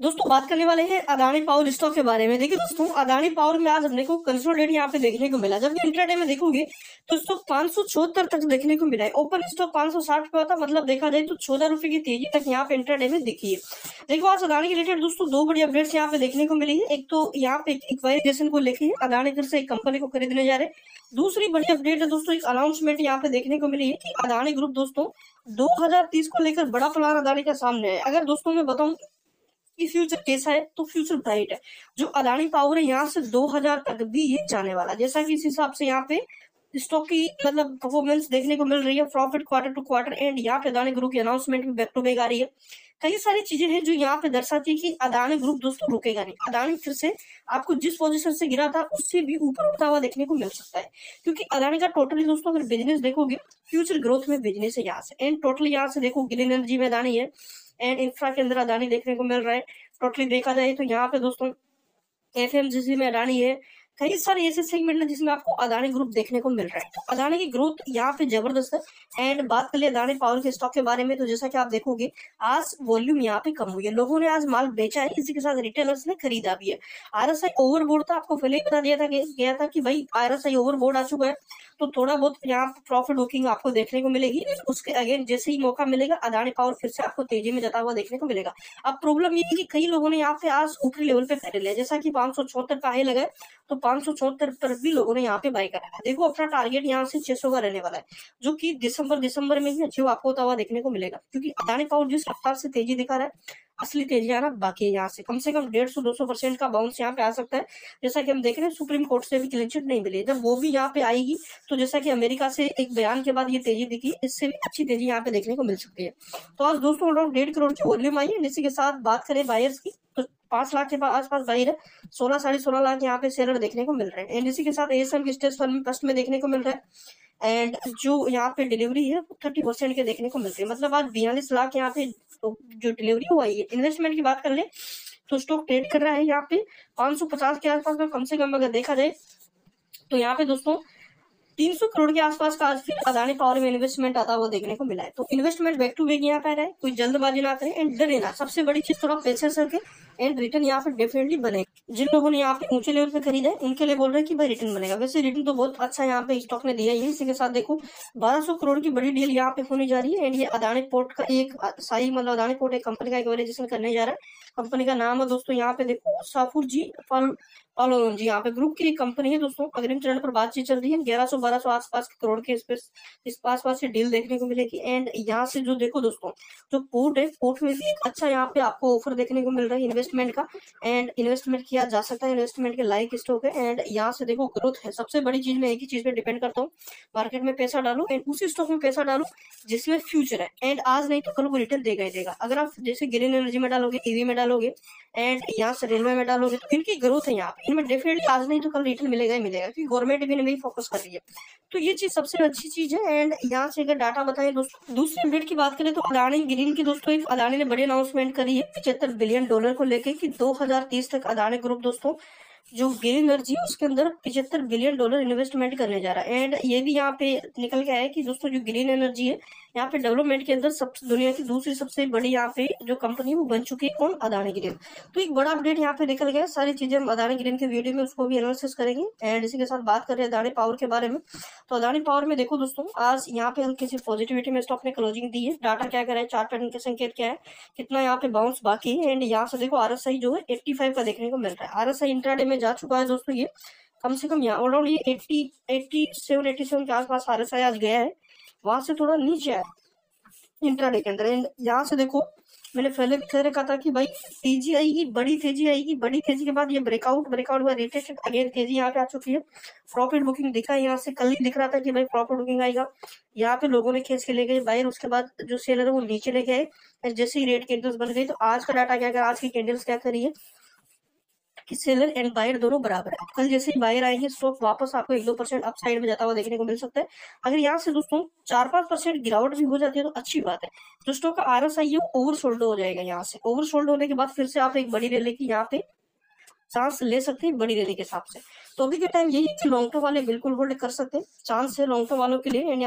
दोस्तों बात करने वाले हैं अदानी पावर स्टॉक के बारे में। देखिए दोस्तों, अदानी पावर में आज हमने को कंसोलिडेट यहाँ पे देखने को मिला। जब इंट्राडे में देखोगे तो स्टॉक 574 तक देखने को मिला है। ओपन स्टॉक 560 पे था, मतलब देखा जाए तो 14 रुपए की तेजी तक यहाँ पे इंट्राडे में दिखी है। देखो आज अदानी के रिलेटेड दोस्तों दो बड़ी अपडेट्स यहाँ पे देखने को मिली है। एक तो यहाँ पे इक्वाइजेशन को लेके अदानी फिर से एक कंपनी को खरीदने जा रहे हैं। दूसरी बड़ी अपडेट है दोस्तों, एक अनाउंसमेंट यहाँ पे देखने को मिली है कि अदानी ग्रुप दोस्तों 2030 को लेकर बड़ा प्लान अदानी के सामने है। अगर दोस्तों मैं बताऊं कि फ्यूचर कैसा है, तो फ्यूचर ब्राइट है। जो अदानी पावर है यहाँ से 2000 तक भी ये जाने वाला, जैसा कि इस हिसाब से यहाँ पे स्टॉक की मतलब परफॉर्मेंस देखने को मिल रही है, profit quarter to quarter and यहाँ पे अदानी ग्रुप की अनाउंसमेंट भी बैक टू बैक आ रही है। कई सारी चीजें हैं जो यहाँ पे दर्शाती है कि अदानी ग्रुप दोस्तों रुकेगा नहीं। अदानी फिर से आपको जिस पोजीशन से गिरा था उससे भी ऊपर उठता हुआ देखने को मिल सकता है, क्योंकि अदानी का टोटली दोस्तों अगर बिजनेस देखोगे फ्यूचर ग्रोथ में बिजनेस है यहाँ से। एंड टोटली यहाँ से देखो ग्रीन एनर्जी में अदानी है एंड इंफ्रा के अंदर अदानी देखने को मिल रहा है। टोटली देखा जाए तो यहाँ पे दोस्तों एफएमजीसी में अदानी है। कई सारे ऐसे सेगमेंट है जिसमें आपको अदानी ग्रुप देखने को मिल रहा है। तो अदानी की ग्रोथ यहाँ पे जबरदस्त है। एंड बात कर ले अदानी पावर के स्टॉक के बारे में, तो जैसा कि आप देखोगे आज वॉल्यूम यहाँ पे कम हुई है, लोगों ने आज माल बेचा है, इसी के साथ रिटेलर्स ने खरीदा भी है। आरएसआई ओवरबोर्ड था, आपको पहले ही बता दिया था गया था कि भाई आरएसआई ओवरबोर्ड आ चुका है, तो थोड़ा बहुत यहाँ प्रॉफिट बुकिंग आपको देखने को मिलेगी। उसके अगेन जैसे ही मौका मिलेगा अदानी पावर फिर से आपको तेजी में जाता हुआ देखने को मिलेगा। अब प्रॉब्लम ये है कि कई लोगों ने यहाँ पे आज ऊपरी लेवल पे खरीद लिया, जैसा कि 574 का हाई लगा है, तो 574 पर भी लोगों ने यहाँ पे बाय करा है। देखो अपना टारगेट यहाँ से 600 का रहने वाला है, जो कि दिसंबर में ही अचीव आपको होता हुआ देखने को मिलेगा, क्योंकि अदानी पावर जिस रफ्तार से तेजी दिखा रहा है असली तेजी आना बाकी है। यहाँ से कम 150-200% का बाउंस यहाँ पे आ सकता है। जैसा कि हम देख रहे हैं सुप्रीम कोर्ट से भी क्लीन चिट नहीं मिली, जब वो भी यहाँ पे आएगी तो जैसा कि अमेरिका से एक बयान के बाद ये तेजी दिखी, इससे भी अच्छी तेजी यहाँ पे देखने को मिल सकती है। तो आज दोस्तों अराउंड 1.5 करोड़ की वॉल्यूम आई है। इसी के साथ बात करें बायर्स की, तो 5 लाख के आसपास बायर है, 16-16.5 लाख यहाँ पे सेलर देखने को मिल रहे हैं। एंड इसी के साथ एएसएम की स्टेज फर्स्ट में देखने को मिल रहा है। एंड जो यहाँ पे डिलीवरी है 30% के देखने को मिलती है, मतलब आज 42 लाख यहाँ पे तो जो डिलीवरी हुआ है। इन्वेस्टमेंट की बात कर ले तो स्टॉक ट्रेड कर रहा है यहाँ पे 550 के आसपास का, कम से कम अगर देखा जाए तो यहाँ पे दोस्तों 300 करोड़ के आसपास का आज फिर अदानी पावर में इन्वेस्टमेंट आता हुआ देखने को मिला है। तो इन्वेस्टमेंट बैक टू बैक यहाँ पे आ रहा है, कोई जल्दबाजी ना करें एंड डरे ना। सबसे बड़ी चीज थोड़ा पेशेंस रखें एंड रिटर्न यहाँ पे डेफिनेटली बनेगा। जिन लोगों ने यहाँ पे ऊंचे लेवल पे खरीदा है उनके लिए बोल रहे हैं कि भाई रिटर्न बनेगा। वैसे रिटर्न तो बहुत अच्छा यहाँ पे स्टॉक ने दिया है। इसी के साथ देखो 1200 करोड़ की बड़ी डील यहाँ पे होने जा रही है। एंड ये अदानी पोर्ट का एक साई मतलब अदानी पोर्ट एक कंपनी का इक्वाइजेशन करने जा रहा है। कंपनी का नाम है दोस्तों यहाँ पे देखो साफुर जी पालोन जी, यहाँ पे ग्रुप की एक कंपनी है दोस्तों। अग्रिम चरण पर बातचीत चल रही है, 1100-1200 आसपास के करोड़ के इस आसपास से डील देखने को मिलेगी। एंड यहाँ से जो देखो दोस्तों जो पोर्ट है, पोर्ट में भी एक अच्छा यहाँ पे आपको ऑफर देखने को मिल रहा है इन्वेस्टमेंट का। एंड इन्वेस्टमेंट किया जा सकता है, इन्वेस्टमेंट के लायक स्टॉक है। एंड यहाँ से देखो ग्रोथ है। सबसे बड़ी चीज मैं एक ही चीज पे डिपेंड करता हूँ, मार्केट में पैसा डालो एंड उसी स्टॉक में पैसा डालो जिसमें फ्यूचर है। एंड आज नहीं तो कल वो रिटर्न देगा ही देगा। अगर आप जैसे ग्रीन एनर्जी में डालोगे, ईवी में डालोगे एंड यहाँ से रेलवे में डालोगे, तो इनकी ग्रोथ है यहाँ पे, इनमें डेफिनेटली आज नहीं तो कल रिटर्न मिलेगा ही मिलेगा, क्योंकि गवर्नमेंट भी इनमें फोकस कर रही है। तो ये चीज सबसे अच्छी चीज है। एंड यहाँ से अगर डाटा बताएं दोस्तों, दूसरी अपडेट की बात करें तो अदानी ग्रीन की दोस्तों एक अदानी ने बड़ी अनाउंसमेंट करी है $75 बिलियन को लेकर कि 2030 तक अदानी ग्रुप दोस्तों जो ग्रीन एनर्जी है उसके अंदर $75 बिलियन इन्वेस्टमेंट करने जा रहा है। एंड ये भी यहाँ पे निकल के आया है कि दोस्तों जो ग्रीन एनर्जी है यहाँ पे डेवलपमेंट के अंदर सब दुनिया की दूसरी सबसे बड़ी यहाँ पे जो कंपनी वो बन चुकी है, कौन? अदानी ग्रीन। तो एक बड़ा अपडेट यहाँ पे निकल गया। सारी चीजें हम अदानी ग्रीन के वीडियो में उसको भी एनालिसिस करेंगे। एंड इसी के साथ बात कर रहे हैं अदानी पावर के बारे में, तो अदानी पावर में देखो दोस्तों आज यहाँ पे हल्की सी पॉजिटिविटी में स्टॉक ने क्लोजिंग दी है। डाटा क्या कर रहा है, चार्ट पैटर्न के संकेत क्या है, कितना यहाँ पे बाउंस बाकी है। एंड यहाँ से देखो आरएसआई जो है 85 का देखने को मिल रहा है। आरएसआई इंट्राडे में जा चुका है दोस्तों, ये कम से कम यहाँ अराउंड ये 87 के आसपास आरएसआई आज गया है, वहां से थोड़ा नीचे है इंट्राडे के अंदर। एंड यहाँ से देखो मैंने पहले भी कह रखा था कि भाई तेजी आएगी, बड़ी तेजी आएगी, बड़ी तेजी के बाद ये ब्रेकआउट हुआ, रिटेस्टेड, अगेन तेजी यहाँ पे आ चुकी है। प्रॉफिट बुकिंग दिखा है, यहाँ से कल ही दिख रहा था कि भाई प्रॉफिट बुकिंग आएगा। यहाँ पे लोगों ने खींच के ले गए बाहर, उसके बाद जो सेलर है वो नीचे ले गए। जैसे ही रेट कैंडल्स बन गई तो आज का डाटा क्या कर, आज की कैंडल्स क्या करिए कि सेलर एंड बायर दोनों बराबर है। कल जैसे ही बायर आएंगे स्टॉक वापस आपको 1-2% अपसाइड में जाता हुआ देखने को मिल सकता है। अगर यहाँ से दोस्तों 4-5% गिरावट भी हो जाती है तो अच्छी बात है। जो स्टॉक का आरएसआई है वो ओवरसोल्ड हो जाएगा। यहाँ से ओवरसोल्ड होने के बाद फिर से आप एक बड़ी रैली की यहाँ पे चांस ले सकते हैं बड़ी रैली के हिसाब से। तो अभी के टाइम यही लॉन्ग टर्म वाले बिल्कुल होल्ड कर सकते हैं, चांस है लॉन्ग टर्म वालों के लिए।